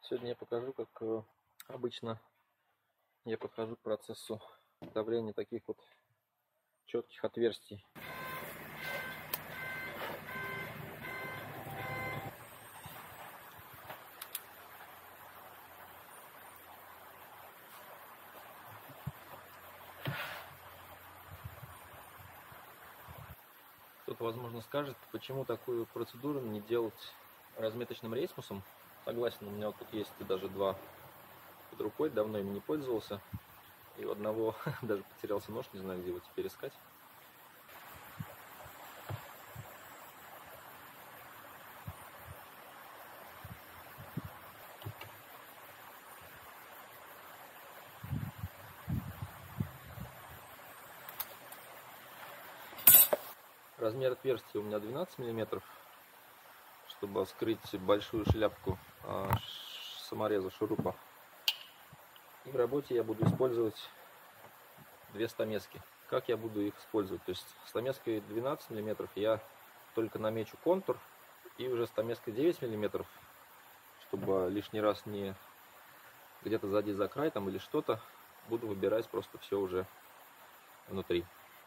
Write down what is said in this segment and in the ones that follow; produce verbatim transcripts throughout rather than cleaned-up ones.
Сегодня я покажу, как э, обычно я подхожу к процессу давления таких вот четких отверстий. Кто-то, возможно, скажет, почему такую процедуру не делать разметочным рейсмусом. Согласен, у меня вот тут есть даже два под рукой, давно ими не пользовался. И у одного даже потерялся нож, не знаю, где его теперь искать. Размер отверстия у меня двенадцать миллиметров, чтобы скрыть большую шляпку самореза шурупа. И в работе я буду использовать две стамески. Как я буду их использовать? То есть стамеской двенадцать миллиметров я только намечу контур, и уже стамеской девять миллиметров, чтобы лишний раз не где-то задеть за край там или что-то, буду выбирать просто все уже внутри.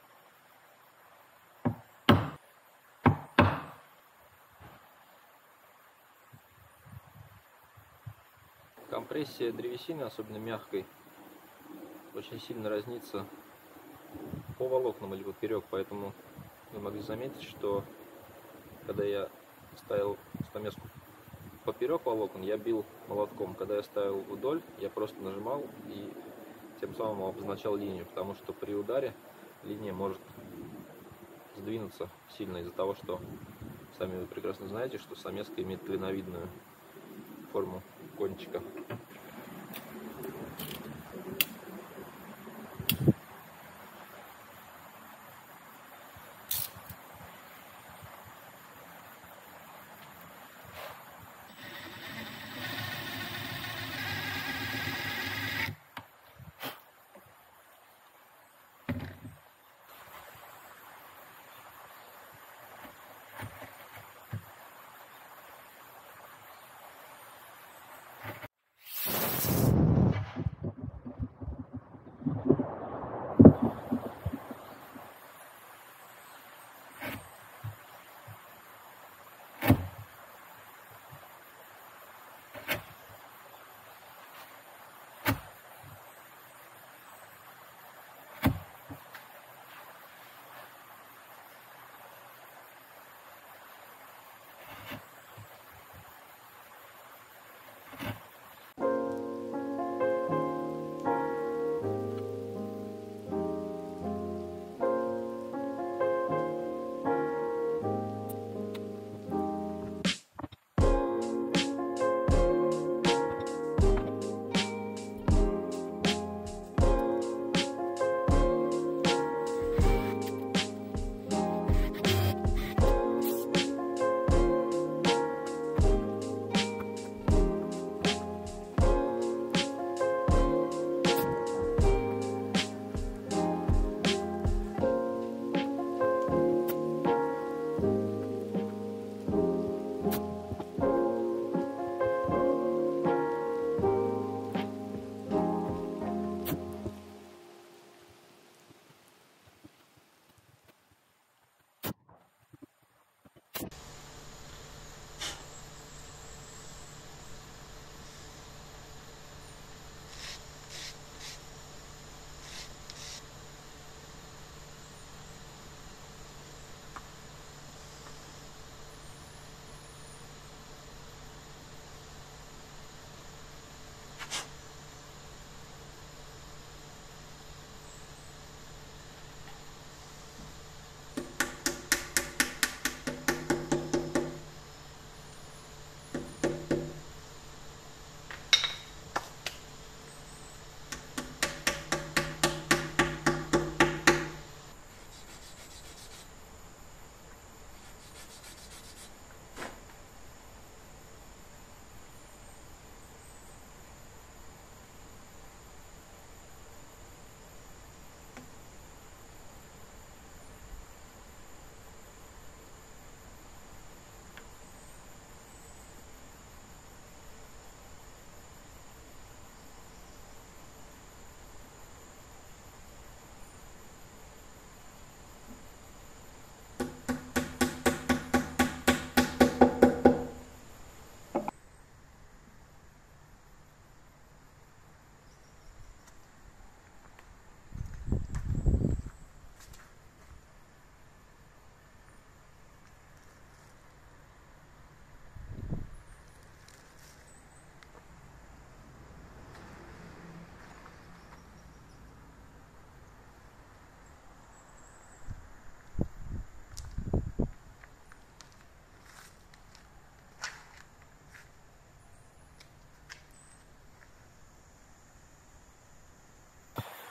Компрессия древесины, особенно мягкой, очень сильно разнится по волокнам или поперек, поэтому вы могли заметить, что когда я ставил стамеску поперек волокон, я бил молотком. Когда я ставил вдоль, я просто нажимал и тем самым обозначал линию, потому что при ударе линия может сдвинуться сильно из-за того, что сами вы прекрасно знаете, что стамеска имеет клиновидную форму кончика.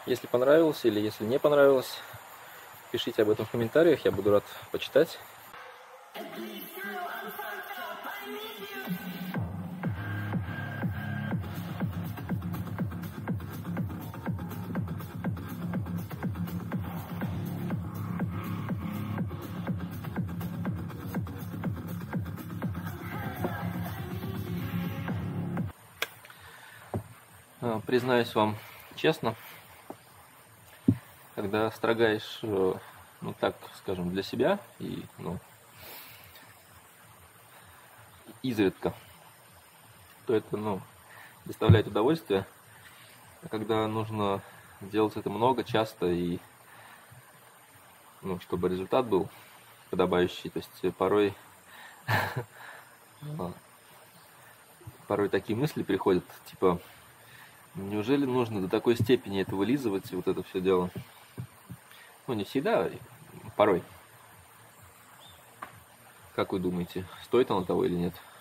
Если понравилось или если не понравилось, пишите об этом в комментариях, я буду рад почитать. Признаюсь вам честно, когда строгаешь, ну так скажем, для себя и, ну, изредка, то это, ну, доставляет удовольствие. А когда нужно делать это много, часто и, ну, чтобы результат был подобающий, то есть порой порой такие мысли приходят, типа, неужели нужно до такой степени это вылизывать, вот это все дело? Ну, не всегда, порой. Как вы думаете, стоит оно того или нет?